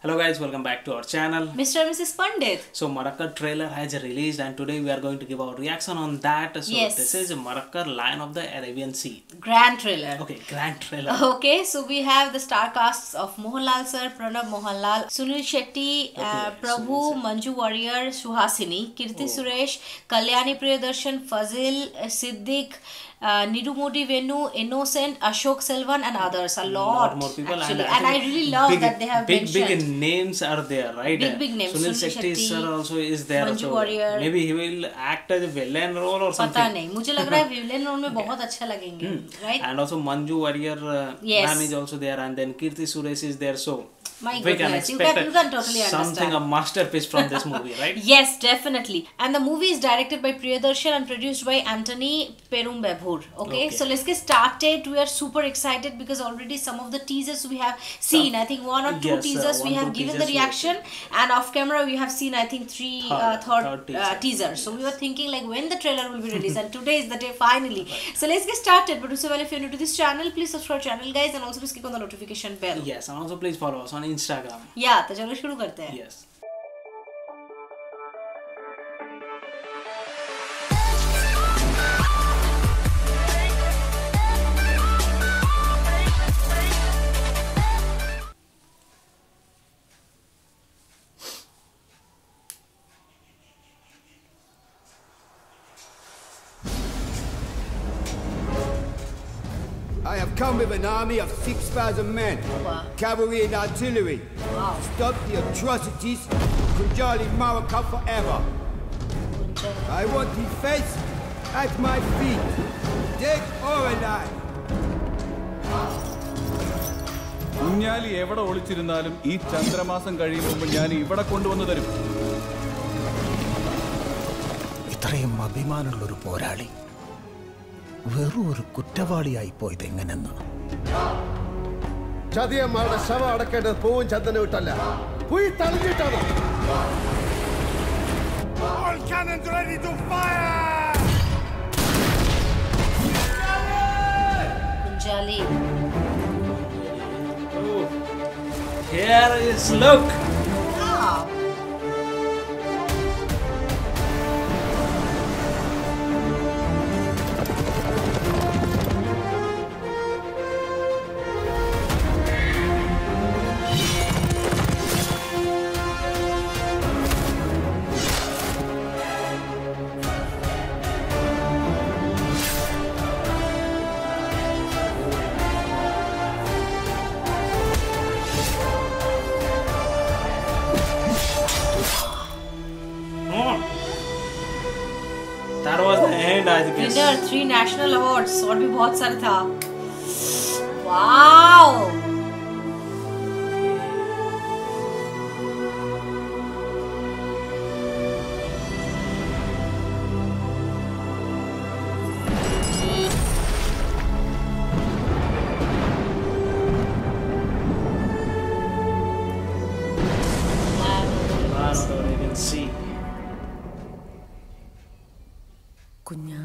Hello guys, welcome back to our channel. Mr. and Mrs. Pandit. So Marakkar trailer has released and today we are going to give our reaction on that. So yes. This is Marakkar Lion of the Arabian Sea. Grand trailer. Okay, grand trailer. Okay, so we have the star casts of Mohanlal sir, Pranab Mohanlal, Sunil Shetty, Prabhu, Manju Warrier, Suhasini, Kirti Suresh, Kalyani Priyadarshan, Fazil, Siddiq, Nidu Modi Venu, Innocent, Ashok Selvan and others. A lot more people actually. And I really love that they have mentioned. Big names are there, right? Big names. Sunil Shetty sir also is there. Manju Warrior. Maybe he will act as a villain role or something. पता नहीं, मुझे लग रहा है villain role में बहुत अच्छा लगेंगे, right? And also Manju Warrior ma'am is also there, and then Kirti Suresh is there. So my we can goodness, expect you can totally something understand. a masterpiece from this movie, right? Yes, definitely. And the movie is directed by Priyadarshan and produced by Anthony Perumbavoor. Okay, so let's get started. We are super excited because already some of the teasers we have seen. I think one or two teasers we have given the reaction, and off camera we have seen I think third teaser. So we were thinking like when the trailer will be released, and today is the day finally. So let's get started. But also, well, if you're new to this channel, please subscribe channel, guys, and also please click on the notification bell. Yes, and also please follow us on Instagram. Yeah, तो चलो शुरू करते हैं. Yes. I have come with an army of 6,000 men, cavalry and artillery, to stop the atrocities of Kunjali Maraka forever. I want the face at my feet, dead or alive. Kunjali എവിടെ ഒളിച്ചിരുന്നാലും ഈ ചന്ദ്രമാസം കഴിയുമ്പോൾ ഞാൻ ഇവിടെ കൊണ്ടുവന്നു തരും. ഇത്രയും അഭിമാനമുള്ള ഒരു പോരാളി വെറും ഒരു കുറ്റവാളിയായി പോയത് എങ്ങനെന്ന്. ചതിയന്മാരുടെ ശവം അടക്കേണ്ടത് പൂവും ചന്ദനം ഇട്ടല്ല, പുയി തളിഞ്ഞിട്ടാണ്. Kunjali. Oh, here is look. That was the end, I guess. Winner 3 national awards और भी बहुत सारे था. Wow. You can see. കുഞ്ഞാ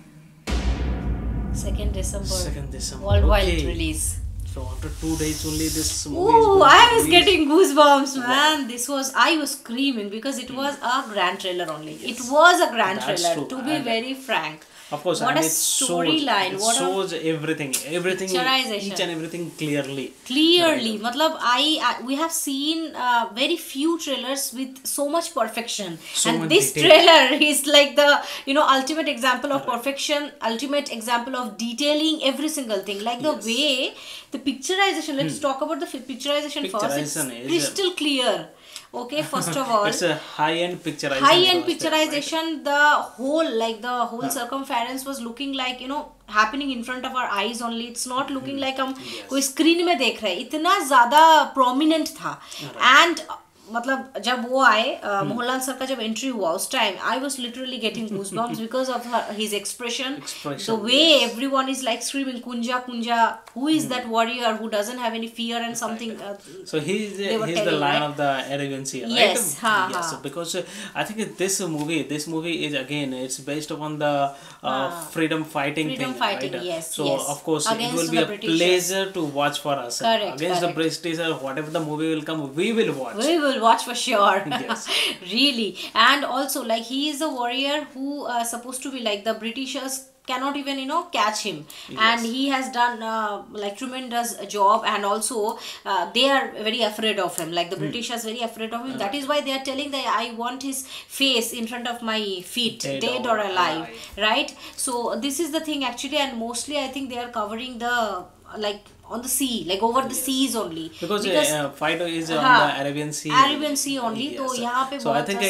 2nd December. 2nd December. Worldwide Okay. release. So after 2 days only this movie is Ooh, going I to was release. getting goosebumps, man. I was screaming because it was a grand trailer only. It was a grand That's trailer, true. to be And very frank. Of course, What and a it storyline. It What shows everything, Picturization. each and everything clearly. Clearly, matlab we have seen very few trailers with so much perfection, and much this detail. trailer is like the ultimate example of perfection, ultimate example of detailing every single thing, like the way the picturization. Let's talk about the picturization first. It's Picturization is crystal clear. Okay, first of all, It's a high-end picturization. high-end was there, picturization. The whole circumference was looking like happening in front of our eyes only. It's not looking like हम कोई screen में देख रहे हैं. इतना ज़्यादा prominent था. And मतलब जब वो आए मोहनलाल सर का जब एंट्री हुआ उस time I was literally getting goosebumps because of his expression the way everyone is like screaming Kunja Kunja who is that warrior who doesn't have any fear and something so he's the lion of the Arabian Sea, right? Yes, yes, because I think this movie is again it's based upon the freedom fighting, right? Yes, so yes. Of course against it will be a Britishers. pleasure to watch for us. Correct, against the British, whatever the movie will come, we will watch for sure. Yes. Really. And also like he is a warrior who supposed to be like the Britishers cannot even catch him. Yes. And he has done like tremendous job, and also they are very afraid of him, like the British are very afraid of him. That is why they are telling that I want his face in front of my feet, dead or alive, right? So this is the thing actually, and mostly I think they are covering the like on the sea, like over the seas only, because fight is on the Arabian Sea only. Yes. तो यहाँ पे so I think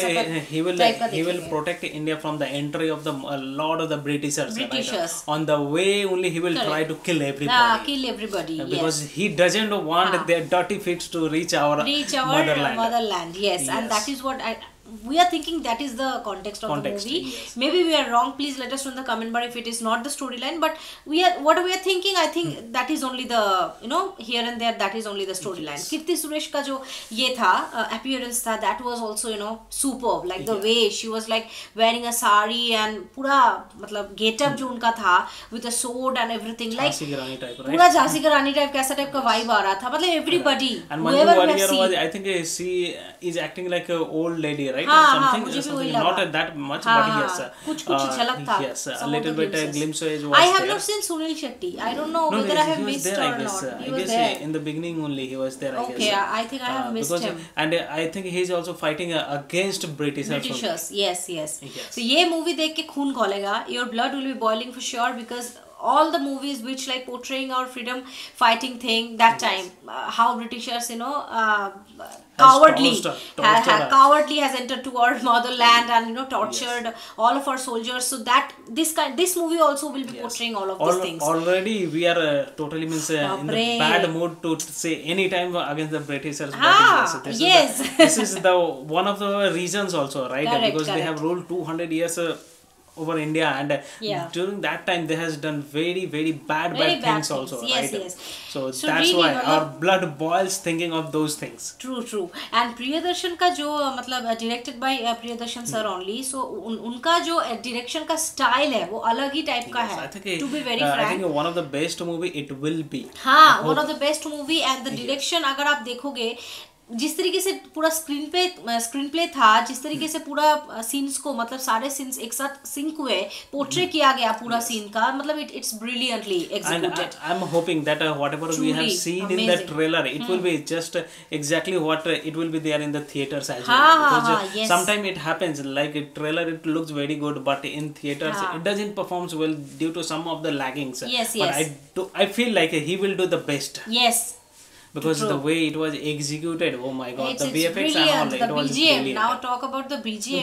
he will protect India from the entry of the lot of the Britishers. Right? On the way only he will try to kill everybody. Because he doesn't want their dirty feet to reach our motherland. Yes. And that is what we are thinking, that is the context of the movie. Yes. Maybe we are wrong, please let us know in the comment bar if it is not the storyline, but what we are thinking, I think that is only the here and there, that is only the storyline. Yes. Kirti Suresh ka jo ye tha appearance tha, that was also superb, like the way she was like wearing a sari and pura matlab get up jo unka tha with a sword and everything, like Jhansi ki Rani type, right? pura Jhansi ki Rani type kaisa type ka vibe aa raha tha, matlab everybody. And Manju Warrier was, I think she is acting like a old lady, right? Something not that much, but yes, कुछ झलक था. Yes, a little bit glimpse was I have not seen Sunil Shetty. I don't know whether I have missed or not. I guess in the beginning only he was there. Okay, I think I have missed him. And I think he is also fighting against Britishers. Yes. So ये movie देख के खून खौलेगा. Your blood will be boiling for sure, because all the movies which like portraying our freedom fighting thing that time, how Britishers cowardly has entered to our motherland and tortured all of our soldiers. So that this movie also will be portraying all of these things. Already we are totally in the bad mood to say any time against the Britishers. This is the one of the reasons also, right? Because they have ruled 200 years over India, and during that time they has done very bad things also, right? Yes. So that's really, why our blood boils thinking of those things. True. And Priyadarshan का जो मतलब directed by Priyadarshan sir only, so उनका जो direction का style है वो अलग ही type का है. To be very frank, I think one of the best movie it will be. one of the best movie, and the direction अगर आप देखोगे जिस तरीके से पूरा स्क्रीन प्ले था, जिस तरीके से पूरा सीन्स को मतलब सारे सीन्स एक साथ सिंक हुए, पोर्ट्रे किया गया पूरा सीन का, मतलब it's brilliantly executed. I'm hoping that whatever we have seen in the trailer, it will be just exactly what it will be there in the theaters as well. Because sometimes it happens like a trailer, it looks very good, but in theaters it doesn't perform well due to some of the laggings. But I feel like he will do the best. Yes. Because the way it was executed, oh my god, the VFX and all, it was brilliant. Now talk about the BGM.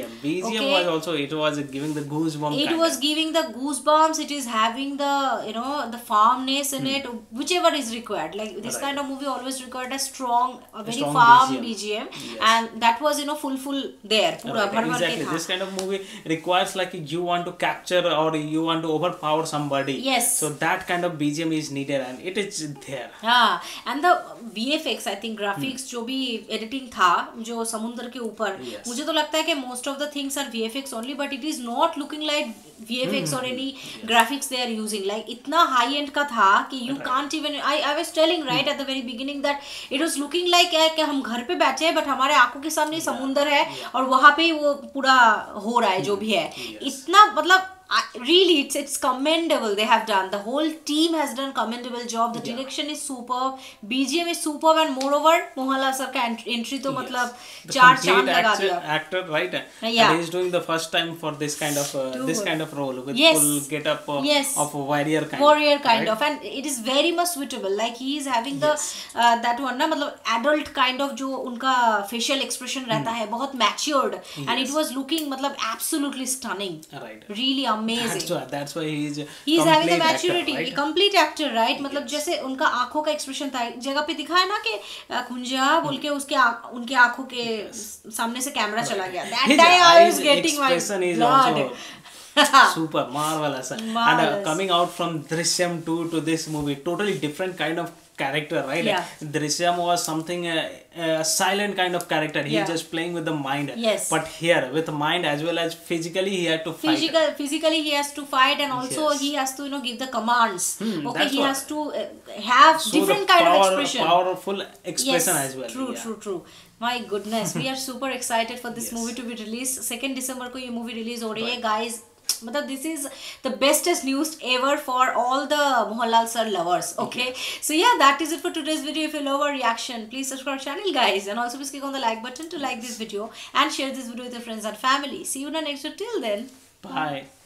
BGM was also, it was giving the goosebumps. It was giving the goosebumps. It is having the the farmness in it, whichever is required. Like this kind of movie always required a very farm BGM, and that was full there. Exactly. This kind of movie requires like you want to capture or you want to overpower somebody. Yes. So that kind of BGM is needed, and it is there. And the VFX, I think graphics जो भी editing था जो समुद्र के ऊपर, मुझे तो लगता है कि most of the things are VFX only, but it is not looking like VFX or any graphics they are using. Like इतना high end का था कि you can't even, I was telling right at the very beginning that it was looking like कि हम घर पे बैठे हैं but हमारे आंखों के सामने समुद्र है और वहाँ पे वो पूरा हो रहा है जो भी है. इतना मतलब really it's commendable they have done. The whole team has done commendable job. The direction is superb, BGM is superb, and moreover Mohanlal sir का entry तो मतलब चार चांद लगा दिया. Actor, right? And he is doing the first time for this kind of role with full get up of warrior kind of, and it is very much suitable. Like he is having the that one ना मतलब adult kind of जो उनका facial expression रहता है बहुत matured, and it was looking मतलब absolutely stunning. Right. Really amazing. That's why he is having the maturity, actor, right? complete actor, right? मतलब जैसे उनका आंखों का एक्सप्रेशन था, जगह पे दिखाया ना कि कुंजा बोल के उनके आंखों के सामने से कैमरा चला गया. That time I was getting my blood. Super marvelous. And coming out from Drishyam 2 to this movie, totally different kind of character, right? Yeah. Drishyam was something a silent kind of character. He just playing with the mind. Yes. But here with the mind as well as physically he had to fight. Physically he has to fight, and also he has to give the commands. Okay, he has to have different kind of expression. Powerful expression as well. True. My goodness, we are super excited for this movie to be released. 2nd December को ये movie release हो रही है, guys. मतलब this is the bestest news ever for all the Mohanlal sir lovers. Okay, so yeah, that is it for today's video. If you love our reaction, please subscribe channel, guys, and also please click on the like button to like this video and share this video with your friends and family. See you in the next video. Till then, bye.